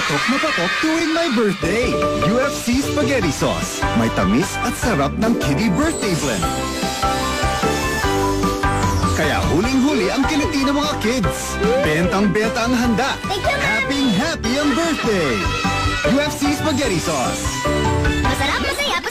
patok na patok tuwing my birthday. UFC Spaghetti Sauce. May tamis at sarap ng kiddie birthday blend. Kaya huling-huli ang kiliti ng mga kids. Bentang-benta ang handa. Happy ang birthday! UFC Spaghetti Sauce. Masarap, masaya,